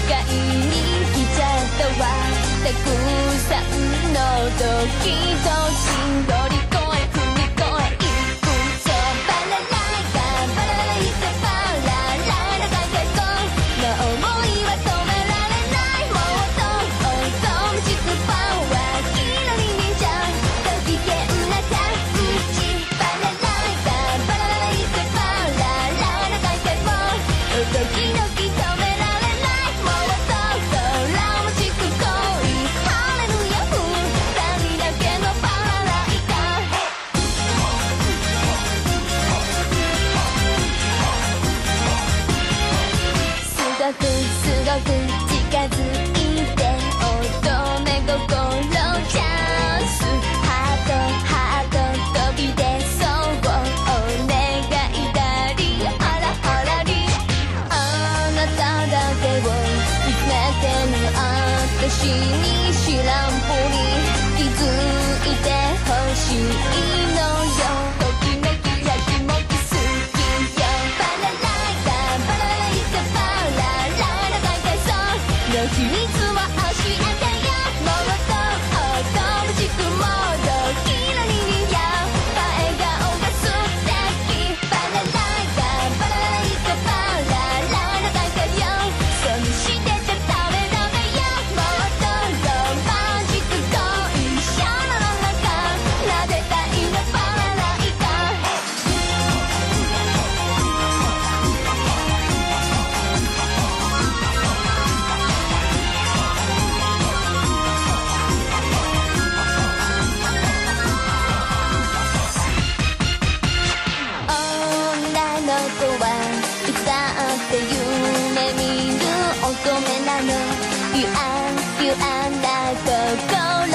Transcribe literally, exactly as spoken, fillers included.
買いに来ちゃったわ。たくさんのドキドキ乗り越え踏み越えいくぞ。バラライガバラライガバラララガイガイゴーの想いは止められない。もっとおとしくパワーキラリ忍者ご機嫌なタッチ。バラライガバラライガバラララガイガイゴードキドキ止められない。もっと空もちく恋ハレルヤフ二人だけのパラライガすごくすごく近づいて乙女心チャンス。ハートハート飛び出そうお願いだりハラハラり。あなただけを見つめてる私に知らんぷり気づいてほしいのよ。ときめきやきもき好きよ。バラライガバラライガバラララガイガイソーの秘密は教えてよ。もっとおとなしくもどきらりにや笑顔が素敵。バラライガバラライガバラララガイガイよそうにしてちゃダメダメよ。もっとロマンチック恋シャラララガ撫でたいのバラライガ女の子はいつだって夢見る乙女なの。ピュアピュアな心